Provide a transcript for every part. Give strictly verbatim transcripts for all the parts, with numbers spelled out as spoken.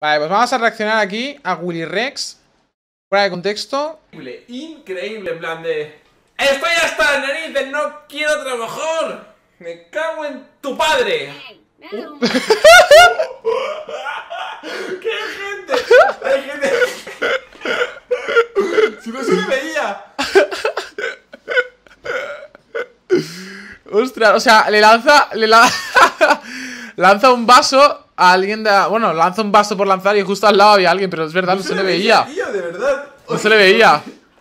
Vale, pues vamos a reaccionar aquí a Willy Rex. Fuera de contexto. Increíble, increíble, en plan de... ¡Estoy hasta la nariz! ¡No quiero trabajar! ¡Me cago en tu padre! Uh. ¡Qué gente! ¡Hay gente! ¡Si no se me veía! Ostras, o sea, le lanza... Le la... lanza un vaso a alguien de... Bueno, lanza un vaso por lanzar y justo al lado había alguien, pero es verdad, no, no se, se le veía. veía. Tío, de verdad. No se le veía.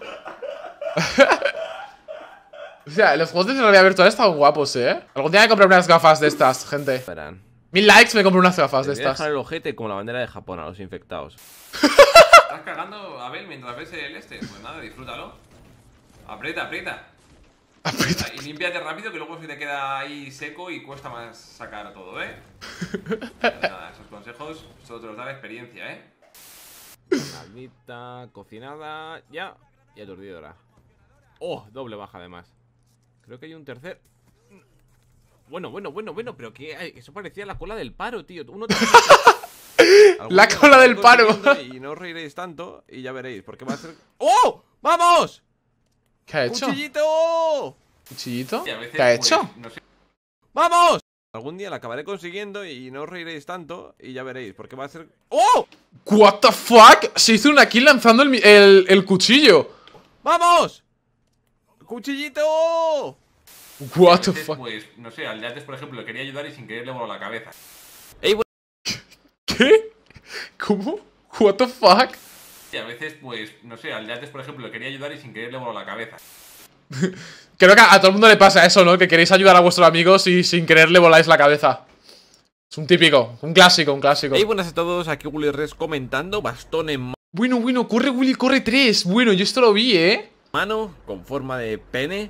O sea, los juegos de realidad virtual están guapos, ¿eh? Algún día me compré unas gafas de estas, gente. Verán. Mil likes me compro unas gafas Te de voy a estas. dejar el ojete como la bandera de Japón a los infectados. ¿Estás cagando, Abel, mientras ves el este? Pues nada, disfrútalo. Aprieta, aprieta. Aprieta. Y límpiate rápido, que luego se te queda ahí seco y cuesta más sacar todo, ¿eh? Nada, esos consejos solo te los da la experiencia, ¿eh? Maldita, cocinada, ya. Y aturdidora. Oh, doble baja además. Creo que hay un tercer. Bueno, bueno, bueno, bueno, pero que hay? Eso parecía la cola del paro, tío. Uno te... La cola del paro. Y no os reiréis tanto y ya veréis, porque va a ser... ¡Oh! ¡Vamos! ¿Qué ha hecho? ¡Cuchillito! ¿Cuchillito? Veces, ¿Qué ha hecho? Pues, no sé. ¡Vamos! Algún día la acabaré consiguiendo y no os reiréis tanto y ya veréis, porque va a ser... ¡Oh! What the fuck? Se hizo una kill lanzando el, el, el cuchillo. ¡Vamos! ¡Cuchillito! What the veces, fuck? Pues, no sé, al Yates, por ejemplo, le quería ayudar y sin querer le voló la cabeza. ¡Ey, bueno! ¿Qué? ¿Cómo? What the fuck? Y a veces, pues, no sé, al Yates, por ejemplo, le quería ayudar y sin querer le voló la cabeza. Creo que a todo el mundo le pasa eso, ¿no? Que queréis ayudar a vuestros amigos y sin querer le voláis la cabeza. Es un típico, un clásico, un clásico. Hey, buenas a todos, aquí Willy Rex comentando. Bastón en Bueno, bueno, corre Willy, corre tres. Bueno, yo esto lo vi, ¿eh? mano, con forma de pene.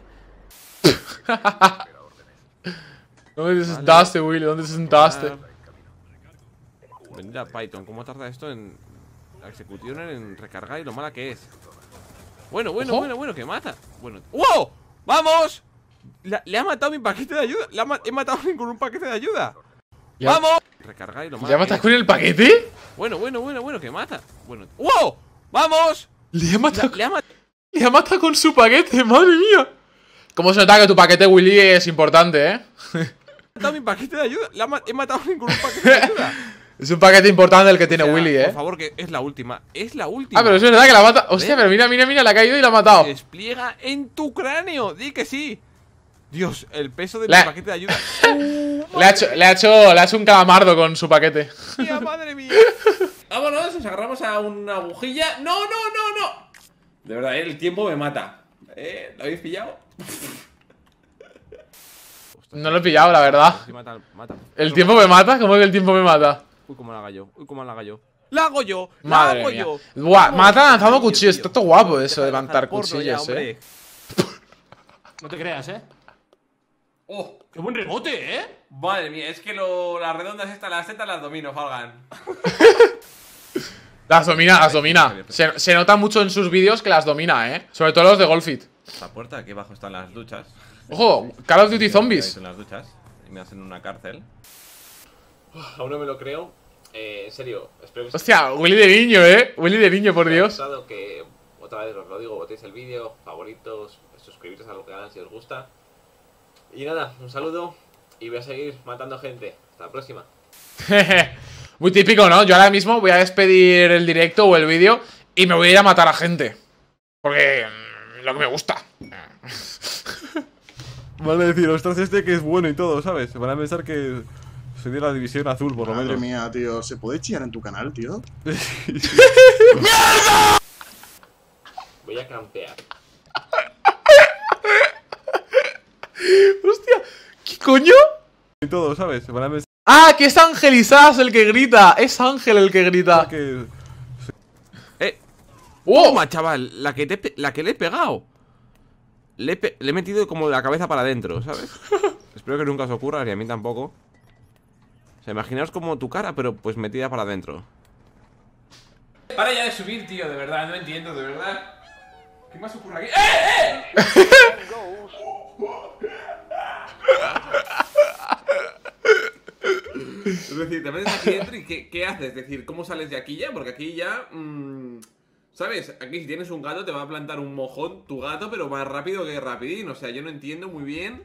¿Dónde te sentaste, Willy? ¿Dónde te sentaste? Venir a Python, ¿cómo tarda esto en la ejecución en recargar y lo mala que es? Bueno, bueno, Ojo. bueno, bueno, que mata. Bueno, ¡wow! ¡Vamos! La, le ha matado mi paquete de ayuda. Le ha ma He matado a alguien con un paquete de ayuda. Ya. ¡Vamos! Recargar y lo mala ¿Le que matas es. con el paquete? Bueno, bueno, bueno, bueno, que mata. Bueno, ¡wow! ¡Vamos! Le ha matado, La, le ha matado. le ha matado con su paquete, madre mía. ¿Cómo se nota que tu paquete, Willy, es importante, eh? He matado mi paquete de ayuda. Le ha ma He matado a alguien con un paquete de ayuda. Es un paquete importante el que tiene O sea, Willy, eh. Por favor, que es la última. Es la última. Ah, pero es verdad que la mata. Hostia, pero mira, mira, mira, la ha caído y la ha matado. Despliega en tu cráneo. Di que sí. Dios, el peso de La- mi paquete de ayuda. ¡Uh, Le ha, hecho, le, ha hecho, le ha hecho un calamardo con su paquete. mía, madre mía! Vámonos, nos agarramos a una agujilla. ¡No, no, no, no! De verdad, ¿eh? El tiempo me mata. ¿Eh? ¿Lo habéis pillado? No lo he pillado, la verdad. Sí, mata, mata. ¿El tiempo me mata? ¿Cómo que el tiempo me mata? Uy, cómo la hago yo. Uy, cómo la hago yo. ¡La hago yo! ¡La Madre hago mía. yo! Buah, Vamos, mata lanzando tío, cuchillos. tío. Está todo guapo eso Deja de de levantar lanzar porno cuchillos, ya, eh. hombre. No te creas, ¿eh? ¡Oh! ¡Qué buen rebote, eh! Madre mía, es que lo, las redondas estas, las tetas las domino, Falgan. Las domina, las domina. Se, se nota mucho en sus vídeos que las domina, eh. Sobre todo los de Golfit. Esta puerta, aquí abajo están las duchas. Ojo, Call of Duty Zombies. En las duchas. Y me hacen una cárcel. Aún no me lo creo. Eh, en serio, espero que os Hostia, Willy de niño, eh. Willy de niño, por haya Dios. gustado, que otra vez os lo digo, votéis el vídeo, favoritos, suscribiros al canal si os gusta. Y nada, un saludo y voy a seguir matando gente. Hasta la próxima. Muy típico, ¿no? Yo ahora mismo voy a despedir el directo o el vídeo y me voy a ir a matar a gente. Porque mm, lo que me gusta. Van a decir, ostras, este que es bueno y todo, ¿sabes? Van a pensar que soy de la división azul, por lo Madre menos. mía, tío. ¿Se puede chillar en tu canal, tío? Voy a campear. Hostia, ¿qué coño? Y todo, ¿sabes? Van a pensar Ah, que es Ángel Isas el que grita. Es Ángel el que grita. que... ¡Eh! ¡Oh! ¡Toma, chaval! La que, te, pe- la que le he pegado. Le he, pe- le he metido como la cabeza para adentro, ¿sabes? Espero que nunca os ocurra, ni a mí tampoco. O sea, imaginaos como tu cara, pero pues metida para adentro. Para ya de subir, tío, de verdad, no entiendo, de verdad. ¿Qué más ocurre aquí? ¡Eh, eh! Es decir, te metes aquí dentro y ¿qué, qué haces? Es decir, ¿cómo sales de aquí ya? Porque aquí ya... Mmm, ¿sabes? Aquí si tienes un gato te va a plantar un mojón tu gato, pero más rápido que rapidín. O sea, yo no entiendo muy bien.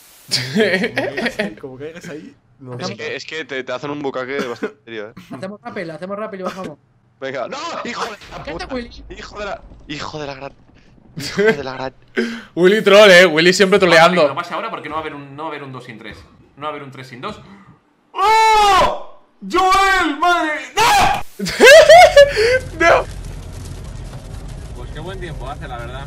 Como caigas ahí. No, Es que, es que te, te hacen un bucaque bastante serio, eh. Hacemos rappel, hacemos rappel y bajamos. Venga, ¡no! ¡Hijo de la ¿Qué puta! te, Willy? ¡Hijo de la. ¡Hijo de la gran. ¡Hijo de la gran! Willy troll, eh. Willy siempre Que no troleando. pase ahora porque no va a haber un, no va a haber un dos sin tres. No va a haber un tres sin dos. ¡Oh! ¡Joel! ¡Madre! ¡No! No. Pues qué buen tiempo hace, la verdad.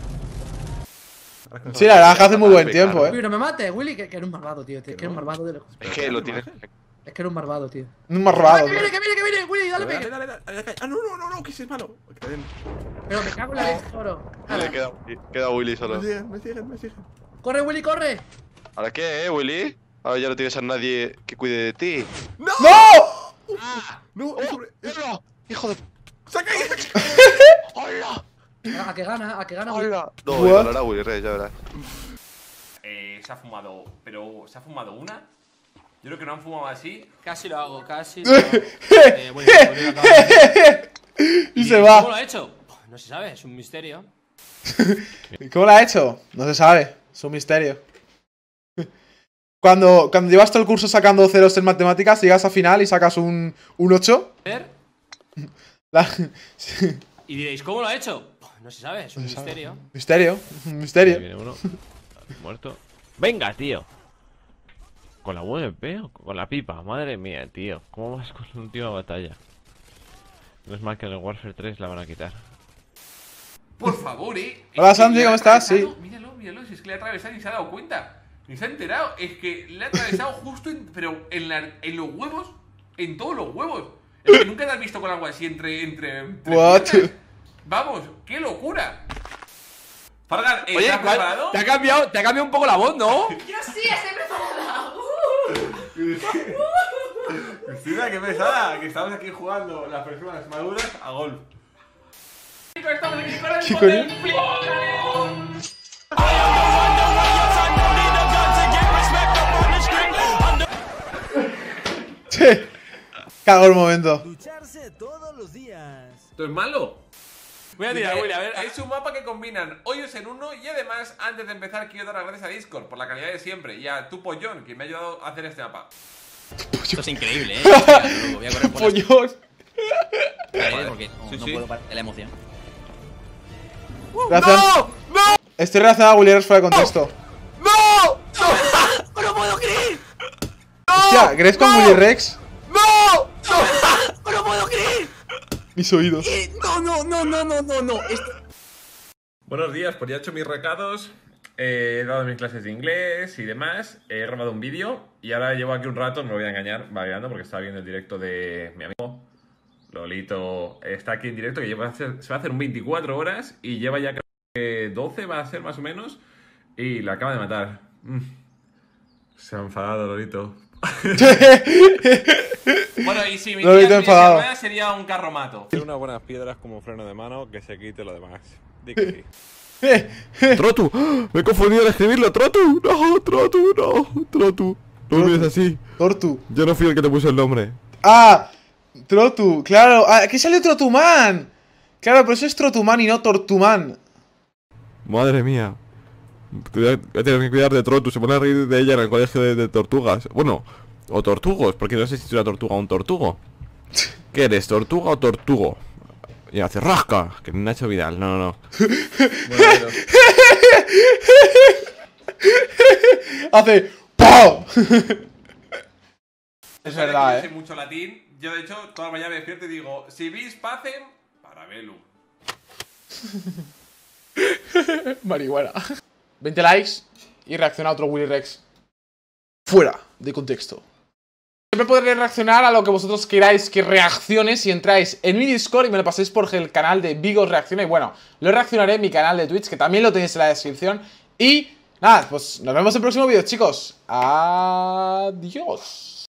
Sí, la verdad es que hace muy buen tiempo, eh. Uy, no me mates, Willy, que, que eres un malvado, tío. Que eres un malvado de lejos. Es que lo tienes. Es que eres un malvado, tío. Un marrado, ¡Que viene, que viene, que viene! Willy, dale, Dale, pegue. dale, dale, dale, dale. Ah, no, no, no, no, que ese es malo. Que te den. Pero me cago en la leche, oro. Vale, queda, queda Willy solo. Me siguen, me siguen, me siguen. ¡Corre, Willy, corre! ¿Ahora qué, eh, Willy? Ahora ya no tienes a nadie que cuide de ti. ¡No! No, es sobre. es- ¡Hola! ¡Hijo de. ¡Saca ahí! ¡Hola! A, a que gana, a que gana, Willy. ¡Hola! No, What? ganará Willy Rey, ya verás. Eh, se ha fumado... Pero... ¿Se ha fumado una? Yo creo que no han fumado así. Casi lo hago, casi. lo hago. Eh, bueno, pues lo acabo de hacer. Y se ¿Cómo va. lo ha hecho? No se sabe, es un misterio. ¿Y cómo lo ha hecho? No se sabe. Es un misterio. Cuando, cuando llevas todo el curso sacando ceros en matemáticas, llegas a final y sacas un, un ocho. A ver. La- Y diréis, ¿cómo lo ha hecho? No se sabe, es un No se sabe. misterio. Misterio. Un Ahí misterio. viene uno. Muerto. Venga, tío. ¿Con la U M P o con la pipa? Madre mía, tío. ¿Cómo vas con la última batalla? No es mal que en el Warfare tres la van a quitar. Por favor, eh. Hola, Es que Santi, le ha ¿cómo estás? atravesado- Sí. Míralo, míralo, si es que le ha atravesado y se ha dado cuenta. Ni se ha enterado. Es que le ha atravesado justo en, pero en, la, en los huevos. En todos los huevos. Es que nunca te has visto con algo así entre. entre, entre What? piernas. Vamos, qué locura. Fargan, Oye, ¿estás ¿cuál- preparado? te ha cambiado, te ha cambiado un poco la voz, ¿no? Yo sí, estoy preparada. Cristina, qué pesada. Que estamos aquí jugando las personas maduras a golf. Chicos, estamos aquí con el ¿Qué poder coño? flip. Che. Cago el momento. Ducharse todos los días. ¿Esto es malo? Voy a tirar, Willy, a ver. Es un mapa que combinan hoyos en uno y además, antes de empezar, quiero dar las gracias a Discord por la calidad de siempre y a tu pollón, que me ha ayudado a hacer este mapa. Esto es increíble, eh. Voy a correr por las Pollón. paredes porque no, Sí, no sí. puedo parar de la emoción. Gracias. Estoy relacionado a Willy Rex fuera de contexto. ¡No! ¡No puedo creer! Hostia, ¿crees con Willy Rex? ¡No! ¡No! ¡No puedo creer! Mis oídos. Eh, No, no, no, no, no, no, no. Esto- Buenos días, pues ya he hecho mis recados, eh, he dado mis clases de inglés y demás, he grabado un vídeo y ahora llevo aquí un rato, no me voy a engañar, vagueando porque estaba viendo el directo de mi amigo Lolito, está aquí en directo que lleva a hacer- se va a hacer un veinticuatro horas y lleva ya creo que doce va a ser más o menos y la acaba de matar. Mm. Se ha enfadado Lolito. Bueno, y si mi Lo he tía visto tuviese enfadado. ruedas, sería un carromato. Tiene unas buenas piedras como freno de mano que se quite lo demás. Di que sí. Eh, ¡Trotu! Me he confundido al escribirlo. ¡Trotu! ¡No! ¡Trotu! ¡No! ¡Trotu! No me mires así. Tortu. Yo no fui el que te puso el nombre. Ah, Trotu, claro. Ah, aquí sale Trotuman. Claro, pero eso es Trotuman y no Tortuman. Madre mía. Te Voy a, voy a tener que cuidar de Trotu. Se pone a reír de ella en el colegio de, de tortugas. Bueno, o tortugos, porque no sé si es una tortuga o un tortugo. ¿Qué eres, tortuga o tortugo? Y hace rasca, que Nacho Vidal. No, no, no. Bueno, Hace ¡pau! Es Sabes verdad, que yo eh. sé mucho latín, yo de hecho toda la mañana me despierto y digo, si vis pacem, parabellum. Marihuana. veinte likes y reacciona a otro Willy Rex. Fuera de contexto. Siempre podré reaccionar a lo que vosotros queráis que reaccione si entráis en mi Discord y me lo paséis por el canal de Vigos Reacciona. Y bueno, lo reaccionaré en mi canal de Twitch, que también lo tenéis en la descripción. Y nada, pues nos vemos en el próximo vídeo, chicos. Adiós.